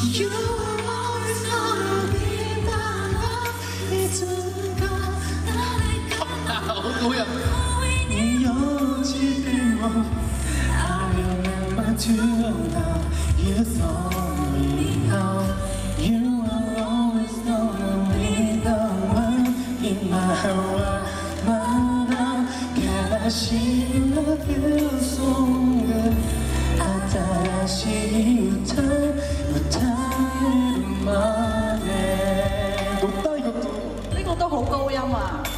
You are always gonna be my love. 잊을까 나를 고야. I remember to know you saw me now. You are always gonna be the one in my heart. 다시 love you 속에 다시 못하는 말에 높다 이것도. 呢個都好高音啊！